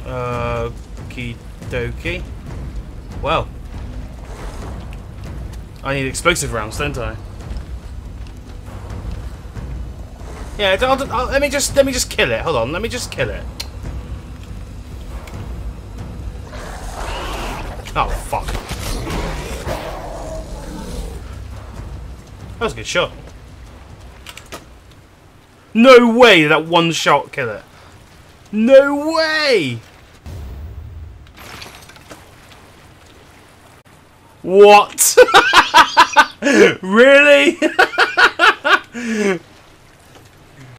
Okie dokie. Well, I need explosive rounds, don't I? Yeah, let me just kill it. Hold on, let me just kill it. Oh fuck! That was a good shot. No way did that one shot kill it. No way! What? Really?